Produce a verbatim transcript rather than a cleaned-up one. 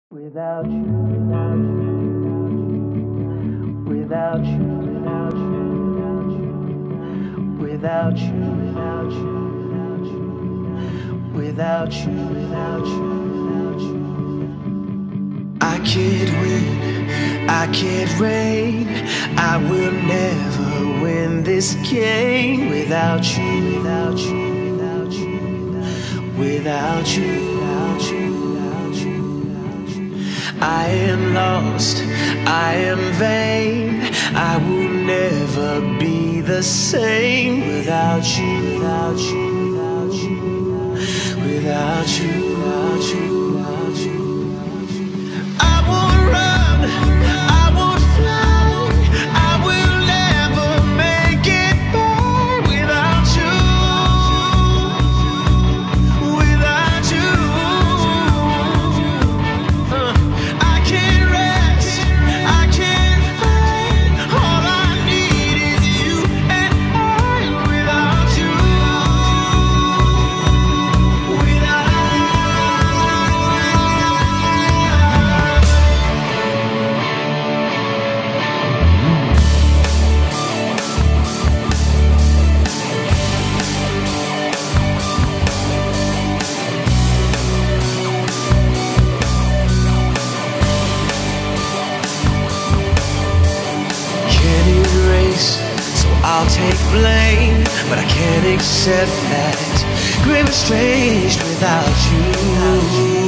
Without you, without you, without you, without you, without you, without you, without you, without you, without you. I can't win, I can't reign, I will never win this game without you, without you, without you, without you, without you. I am lost, I am vain, I will never be the same without you, without you, without you, without you, without you, without you. I won't run, I won't fly, I will never make it by without you, without you. Uh. So I'll take blame, but I can't accept that. Grim and strange without you.